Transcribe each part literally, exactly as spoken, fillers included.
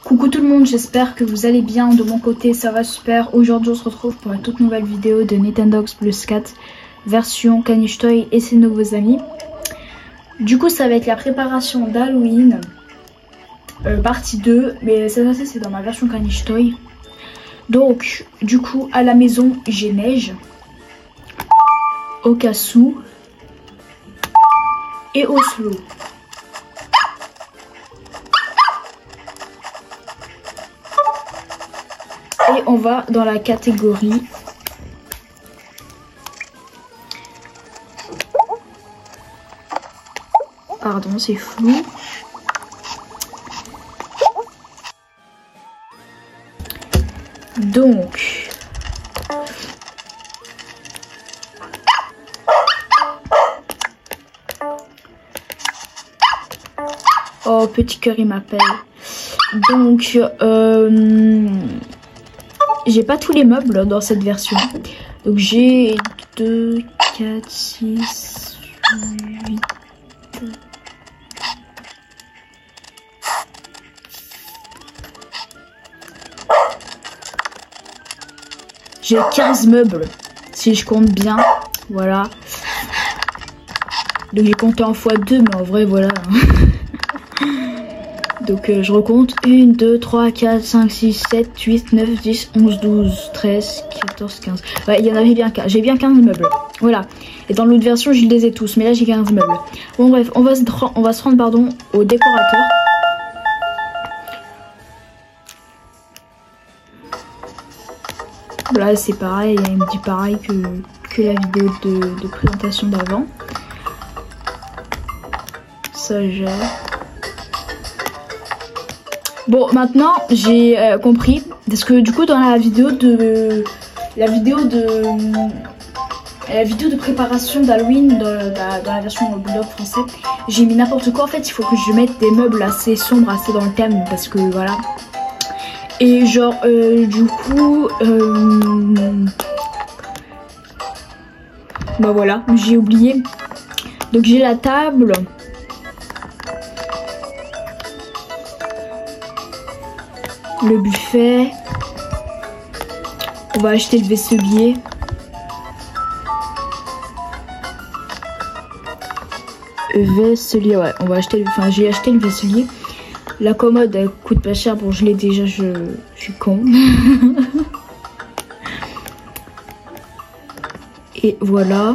Coucou tout le monde, j'espère que vous allez bien. De mon côté ça va super. Aujourd'hui on se retrouve pour une toute nouvelle vidéo de Nintendogs Plus quatre version Caniche Toy et ses nouveaux amis. Du coup ça va être la préparation d'Halloween euh, partie deux, mais cette fois-ci c'est dans ma version Caniche Toy. Donc du coup à la maison j'ai Neige, Okasu et Oslo. Et on va dans la catégorie pardon, c'est flou. Donc oh, petit cœur il m'appelle. Donc euh, j'ai pas tous les meubles dans cette version. Donc j'ai deux, quatre, six, huit. J'ai quinze meubles, si je compte bien. Voilà. Donc j'ai compté en fois deux, mais en vrai, voilà. Donc euh, je recompte un, deux, trois, quatre, cinq, six, sept, huit, neuf, dix, onze, douze, treize, quatorze, quinze. Ouais, il y en avait bien quinze. J'ai bien quinze meubles. Voilà. Et dans l'autre version, je les ai tous. Mais là, j'ai quinze meubles. Bon, bref, on va se, on va se rendre pardon, au décorateur. Là, c'est pareil. Il me dit pareil que, que la vidéo de, de présentation d'avant. Ça gère. Bon, maintenant j'ai euh, compris parce que du coup dans la vidéo de la vidéo de la vidéo de préparation d'Halloween dans, dans, dans la version blog français, j'ai mis n'importe quoi. En fait, il faut que je mette des meubles assez sombres, assez dans le thème parce que voilà. Et genre euh, du coup euh, bah voilà, j'ai oublié. Donc j'ai la table. Le buffet. On va acheter le vaisselier. Vaisselier, ouais, on va acheter. Enfin, j'ai acheté le vaisselier. La commode, elle coûte pas cher. Bon, je l'ai déjà, je, je suis con. Et voilà.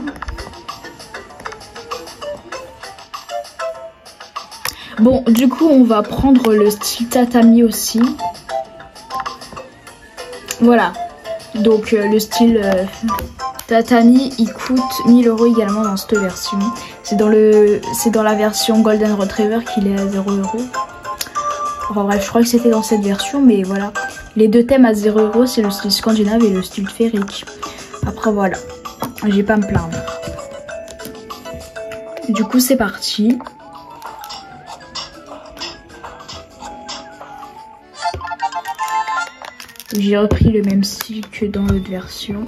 Bon, du coup, on va prendre le style tatami aussi. Voilà. Donc, euh, le style euh, tatami, il coûte mille euros également dans cette version. C'est dans le, c'est dans la version Golden Retriever qu'il est à zéro euros. Enfin bref, je crois que c'était dans cette version, mais voilà. Les deux thèmes à zéro euros, c'est le style scandinave et le style féerique. Après, voilà. J'ai pas à me plaindre. Du coup, c'est parti. J'ai repris le même style que dans l'autre version.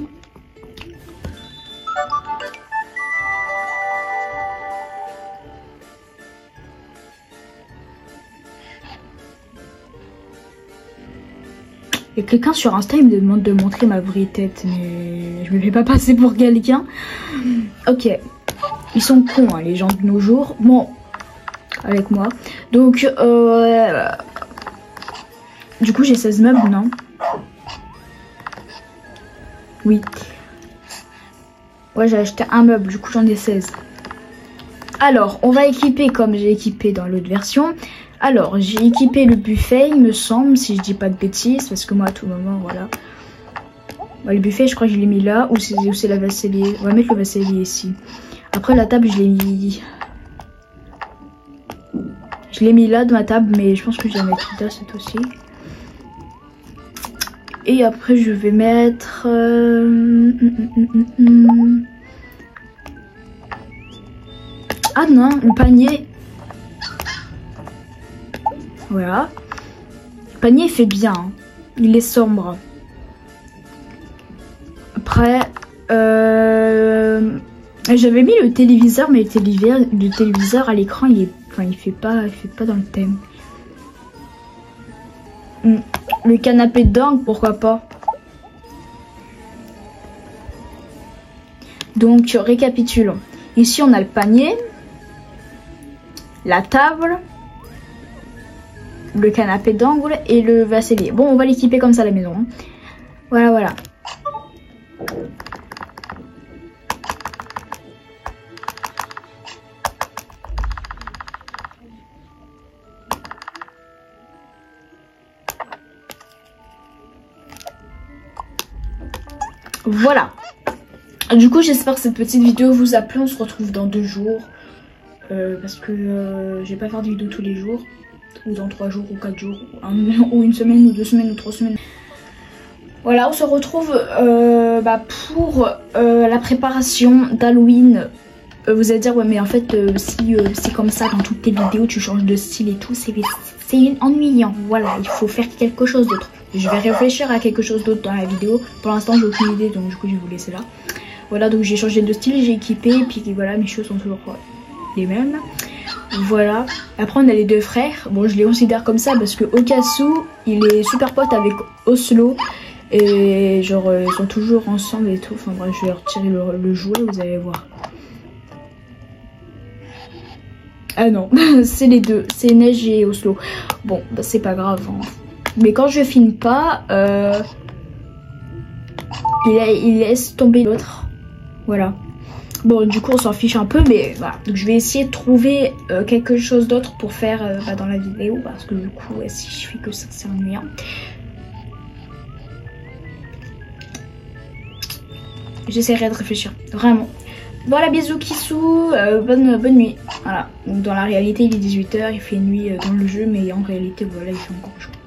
Il y a quelqu'un sur Insta, il me demande de montrer ma vraie tête, mais je me fais pas passer pour quelqu'un. Ok, ils sont cons hein, les gens de nos jours. Bon, avec moi. Donc, euh... du coup j'ai seize meubles, non? Oui. Ouais, j'ai acheté un meuble, du coup j'en ai seize. Alors, on va équiper comme j'ai équipé dans l'autre version. Alors, j'ai équipé le buffet, il me semble, si je dis pas de bêtises, parce que moi à tout moment, voilà. Ouais, le buffet, je crois que je l'ai mis là, ou c'est la vaisselier. On va mettre le vaisselier ici. Après, la table, je l'ai mis... Je l'ai mis là de ma table, mais je pense que je vais la mettre là cette aussi. Et après, je vais mettre... Euh... Ah non, le panier. Voilà. Le panier, il fait bien. Hein. Il est sombre. Après, euh... j'avais mis le téléviseur, mais le téléviseur, le téléviseur à l'écran, il est... Enfin, il fait pas, il fait pas dans le thème. Hmm. Le canapé dingue, pourquoi pas. Donc récapitulons. Ici on a le panier, la table, le canapé d'angle et le vaisselier. Bon, on va l'équiper comme ça à la maison. Hein. Voilà, voilà. Voilà. Du coup, j'espère que cette petite vidéo vous a plu. On se retrouve dans deux jours. Euh, parce que euh, je vais pas faire de vidéo tous les jours. Ou dans trois jours, ou quatre jours, ou, un, ou une semaine, ou deux semaines, ou trois semaines. Voilà, on se retrouve euh, bah, pour euh, la préparation d'Halloween. Euh, vous allez dire, ouais, mais en fait, euh, si euh, c'est comme ça dans toutes tes vidéos, tu changes de style et tout, c'est ennuyant. Voilà, il faut faire quelque chose d'autre. Je vais réfléchir à quelque chose d'autre dans la vidéo. Pour l'instant, j'ai aucune idée, donc du coup, je vais vous laisser là. Voilà, donc j'ai changé de style, j'ai équipé, et puis voilà, mes cheveux sont toujours les mêmes. Voilà. Après, on a les deux frères. Bon, je les considère comme ça parce que Okasu, il est super pote avec Oslo. Et genre, ils sont toujours ensemble et tout. Enfin bref, je vais retirer le, le jouet, vous allez voir. Ah non, c'est les deux. C'est Neige et Oslo. Bon, bah, c'est pas grave. Hein. Mais quand je filme pas, euh, il, a, il laisse tomber l'autre. Voilà. Bon, du coup, on s'en fiche un peu, mais voilà. Donc, je vais essayer de trouver euh, quelque chose d'autre pour faire euh, bah, dans la vidéo. Parce que du coup, ouais, si je fais que ça, c'est ennuyant. J'essaierai de réfléchir, vraiment. Voilà, bisous Kissou, euh, bonne, bonne nuit. Voilà, donc dans la réalité il est dix-huit heures, il fait nuit euh, dans le jeu, mais en réalité voilà, il fait encore jour.